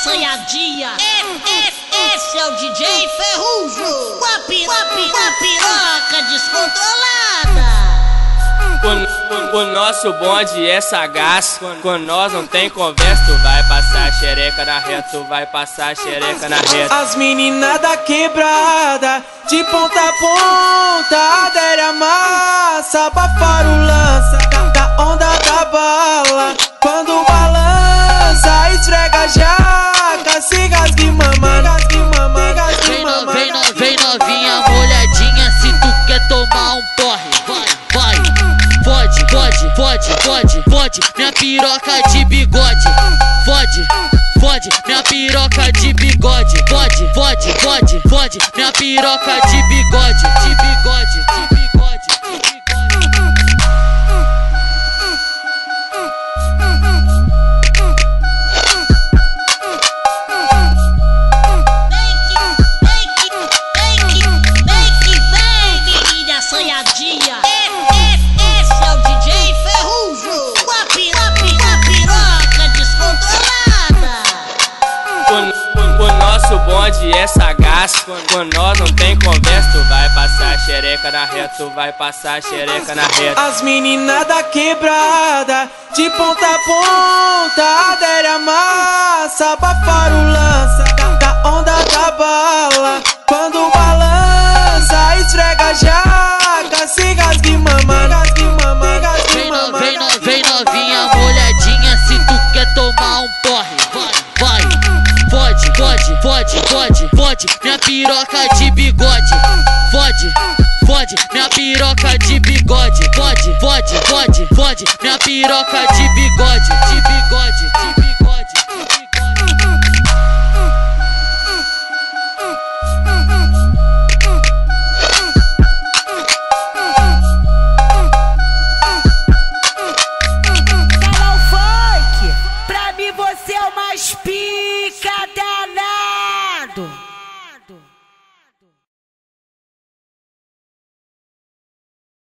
assanhadinha. Esse é o DJ Ferrugem, com a piroca descontrolada. O nosso bonde é sagaz, com nós não tem conversa. Tu vai passar xereca na reta, tu vai passar xereca na reta. As meninas da quebrada, de ponta a ponta, adere a massa, abafar o lança da onda da bala. Quando balança, esfrega a jaca, se gasgue mama, gasgue mama, gasgue mama. Vem novinha molhadinha, se tu quer tomar um porre, vai. Fode, minha piroca de bigode. Fode, minha piroca de bigode. Fode, minha piroca de bigode. Assanhadinha. Esse é o DJ Ferrugem, com a piroca descontrolada. O nosso bonde é sagaz, com nós não tem conversa. Tu vai passar xereca na reta, tu vai passar xereca na reta. As meninas da quebrada, de ponta a ponta, adere a massa, abafar o lança da onda da bala. Quando balança, esfrega a jaca, se gasgue mama, gasgue mama, gasgue mama. Vem novinha molhadinha, se tu quer tomar um porre, vai. Fode, minha piroca de bigode. Fode, minha piroca de bigode. Fode, minha piroca de bigode.